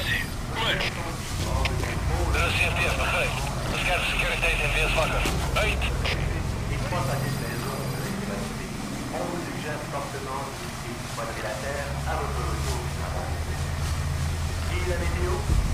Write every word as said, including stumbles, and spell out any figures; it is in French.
base. Ouais. De C F T S, perfect. De scanner securiteit en weer zwakker. Uit. Les trois satellites maison de l'université, on vous suggère fortement d'utiliser quadrilatère à votre retour du travail. Et la météo?